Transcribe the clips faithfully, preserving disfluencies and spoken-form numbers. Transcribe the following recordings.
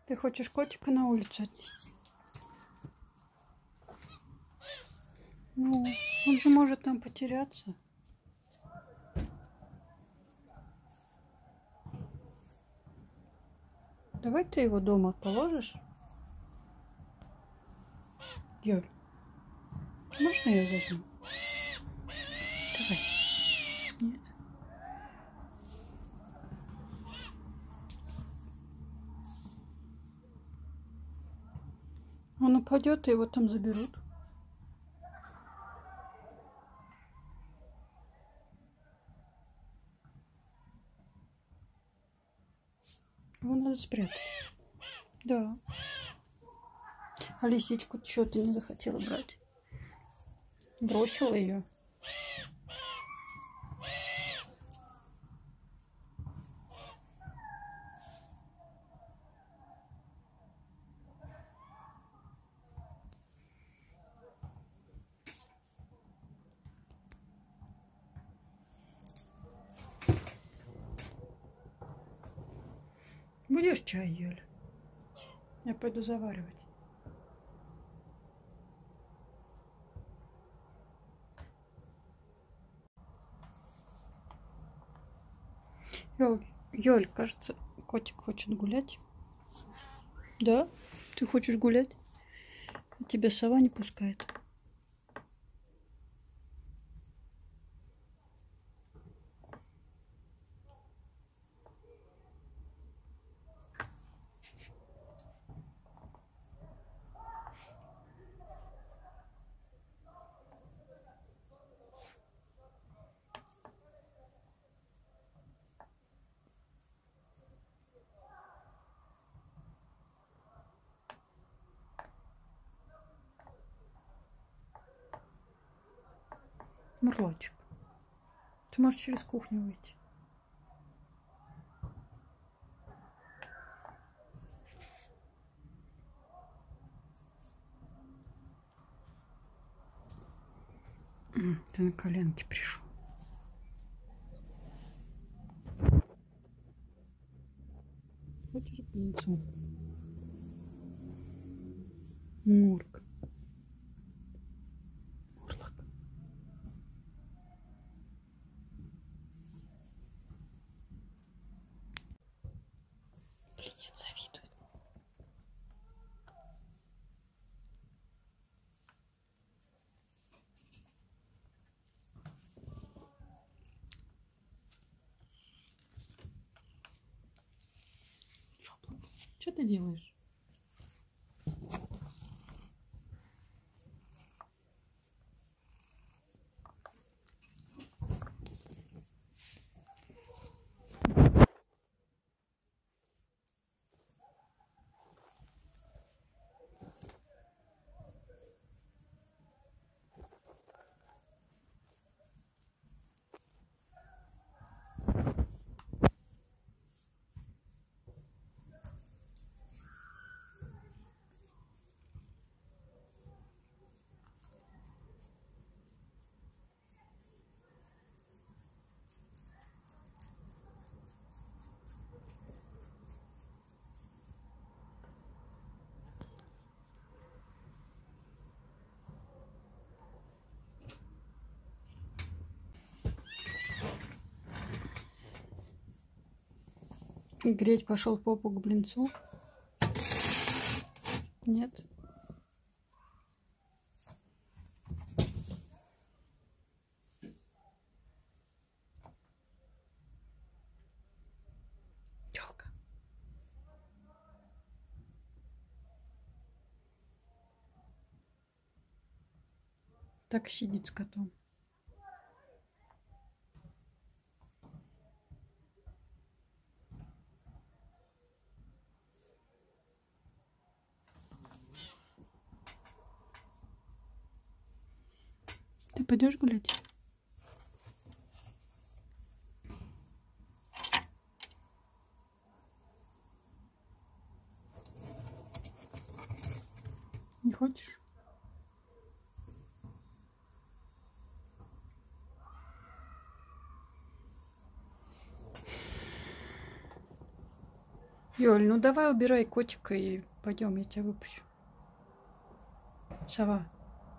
Ты хочешь котика на улицу отнести? Ну, он же может там потеряться. Давай ты его дома положишь. Юль, можно я возьму? Давай. Нет. Он упадет, и его там заберут. Его надо спрятать. Да. А лисичку что ты не захотела брать? Бросила ее. Будешь чай, Юль? Я пойду заваривать. Юль, Юль, кажется, котик хочет гулять. Да? Ты хочешь гулять? Тебя сова не пускает. Мурлочек, ты можешь через кухню выйти. Ты на коленке пришел. Хочешь блинцу? Мурк. Мурлок. Блинец завидует. Что ты делаешь? Греть пошел попу к блинцу? Нет. Тёлка. Так и сидит с котом. Ты пойдешь гулять? Не хочешь? Юль, ну давай убирай котика и пойдем, я тебя выпущу. Сова.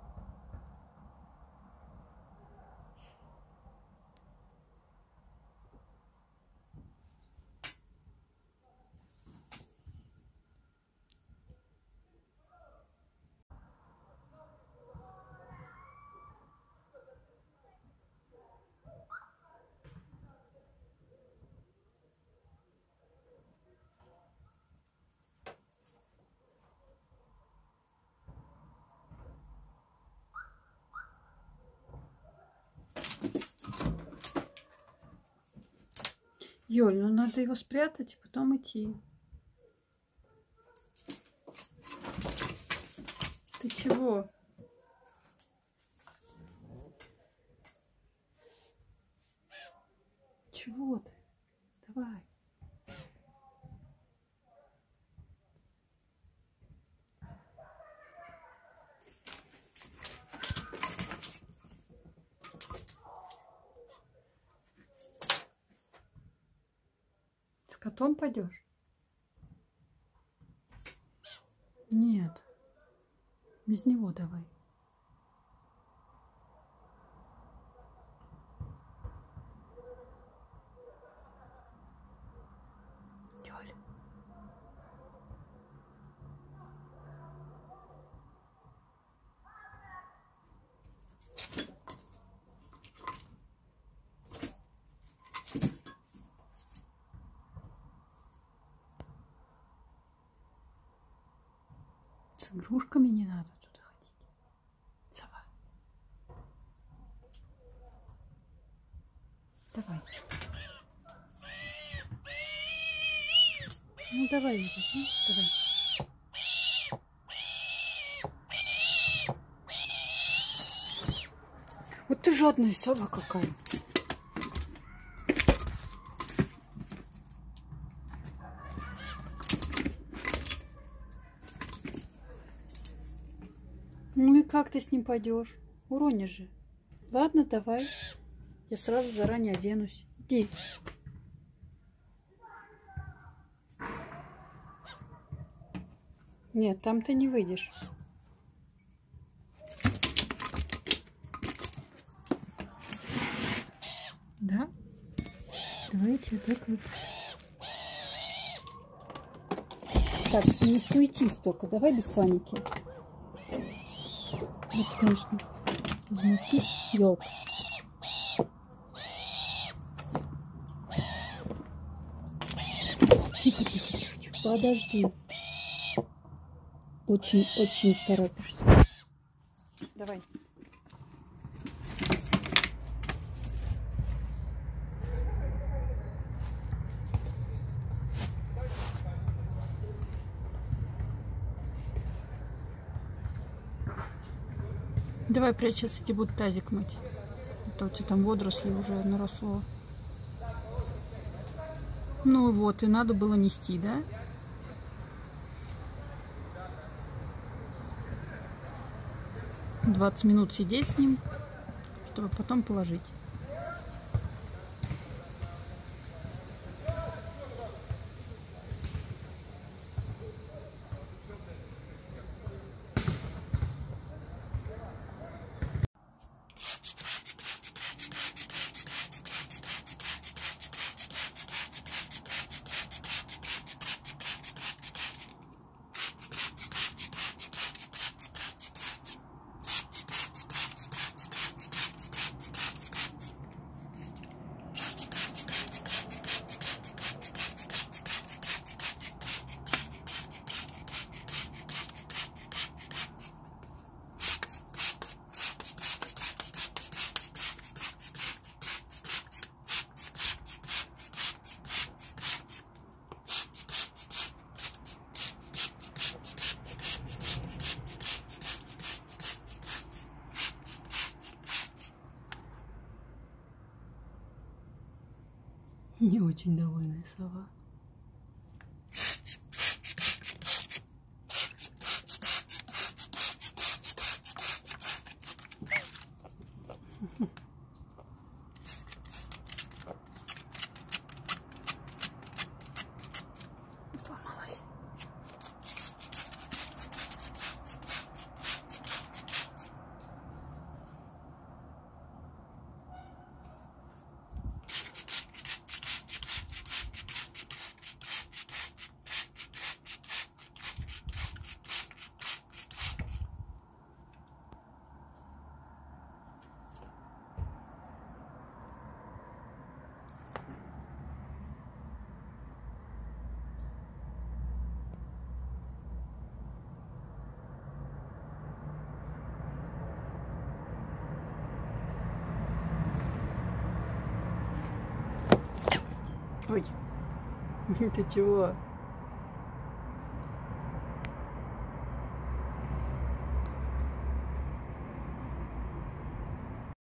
Юль, ну надо его спрятать и потом идти. Ты чего? Чего ты? Давай. С котом пойдешь? Нет. Без него давай. Юля. С игрушками не надо туда ходить. Сова. Давай. Ну давай, ну, давай. Вот ты жадная сова какая. Ну и как ты с ним пойдешь? Уронишь же. Ладно, давай. Я сразу заранее оденусь. Иди. Нет, там ты не выйдешь. Да? Давай я тебя так выпущу. Так, не суетись только. Давай без паники. Вот, конечно. Внутри елка. Тихо, тихо, тихо, тихо. Подожди. Очень-очень торопишься. Давай. Давай прячь, сейчас эти будут тазик мыть. А то у тебя там водоросли уже наросло. Ну вот, и надо было нести, да? двадцать минут сидеть с ним, чтобы потом положить. Не очень довольная сова. Ой, ты чего?